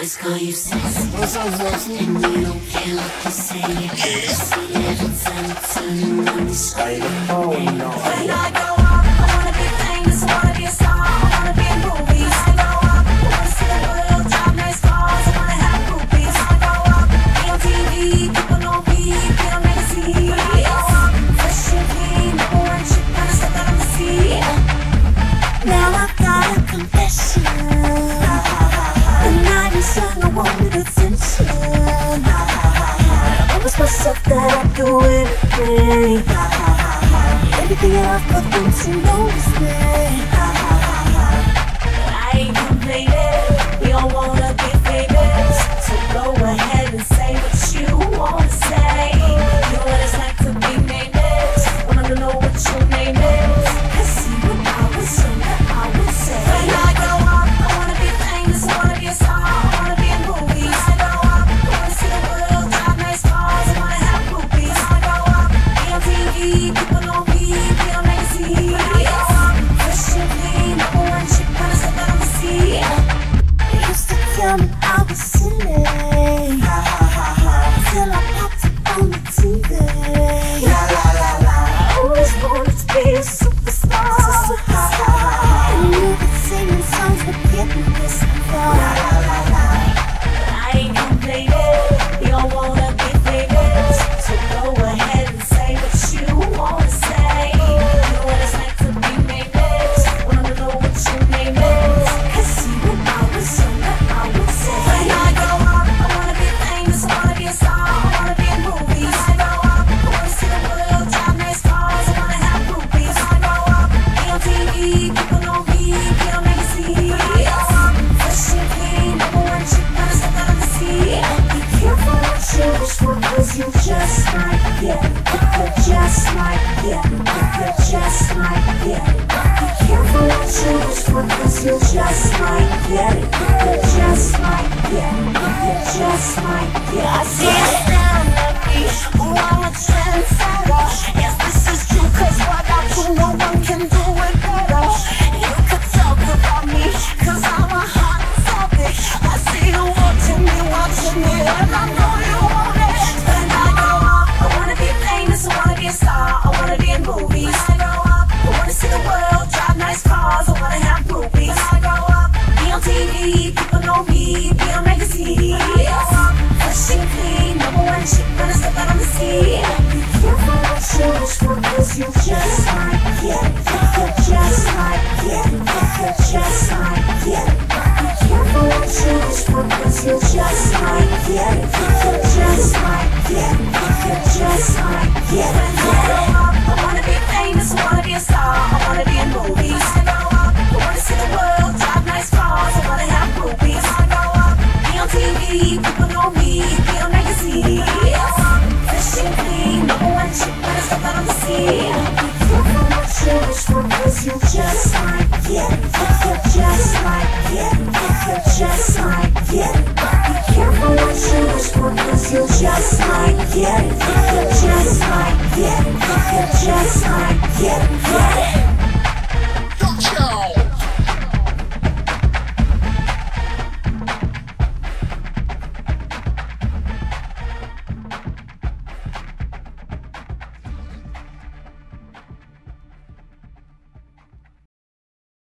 boys call you sexy. What's up, sexy? And you don't care what you say. You see every time you turn around, you say, Oh no. When I grow up, I wanna be famous, I wanna be a star, I wanna be in movies. I grow up, I wanna see the world, drive nice cars, I wanna have groupies. I grow up, be on TV, people know me, be on magazines. I grow up, fresh and clean, number one chick, kinda stuff that I'm see. Now I've got a confession. The night is young, I wanted attention. I promise myself that I'd do anything. Anything else but them to notice me. I ain't complaining, we all wanna be famous. So go ahead and say what you wanna say. You know what it's like to be famous, wanna know what your name is. Cause see when I was younger, I would say, when I grow up, I wanna be famous, I wanna be a star, I wanna be in movies. I grow up, I wanna see the world, drive nice cars, I wanna have groupies. I grow up, be on TV, people know me, be on magazines. I grow up, fresh and clean, number one chick, kinda stuff that I'ma see. They used to tell me I was silly, till I popped up on the TV. I always wanted to be a superstar. And you could sing songs but getting this far. I ain't complaining, we all wanna be famous. So go ahead and say what you wanna say. You know what it's like to be famous, wanna know what your name is. Cause see when I was younger, I would say, when I grow up, I wanna be famous, I wanna be a star, I wanna be in movies. I grow up, I wanna see the world, drive nice cars, I wanna have groupies. I grow up, be on TV, people know me, be on magazines. I grow up, fresh and clean, number one chick, kinda stuff that I'ma see. Be careful what you wish for, cause you just might get it. You just might get it. You just might get it. Be careful what you wish for, cause you just might get it. You just might get it. You just might get it. I see it down at me. Oh, I'm a trendsetter. Yes, this is true, cause what I do, no one can do it better. You could talk about me, cause I'm a hot topic. I see you watching me, and I know you want it. When I grow up, I wanna be famous, I wanna be a star, I wanna be in movies. I grow up, I wanna see the world, drive nice cars, I wanna have groupies. I grow up, be on TV, people know me, be on magazines. I grow up, fresh and clean, number one chick, kinda stuff that I'ma see. Be careful what you wish for, cause you just might get it. You just might get it. You just might get it. Be careful what you wish for, cause you just might get it. You just might get it. You just might get it. When I grow up, I wanna be famous, I wanna be a star, I wanna be in movies. I grow up, I wanna see the world, drive nice cars, I wanna have groupies. I grow up, be on TV, people know me, be on magazines. I grow up, fresh and clean, number one chick, kinda stuff that I'ma see. Be careful what you wish for, cause you just might get it. You just might get it. You just might get it. Be careful what you wish for, cause you just might get it.